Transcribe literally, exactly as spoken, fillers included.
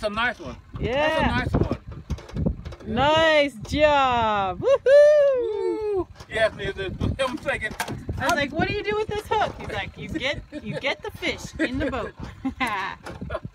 a nice one. Yeah. That's a nice one. Nice job. Woohoo! Yes, I'm thinking. I was like, what do you do with this hook? He's like, you get you get the fish in the boat.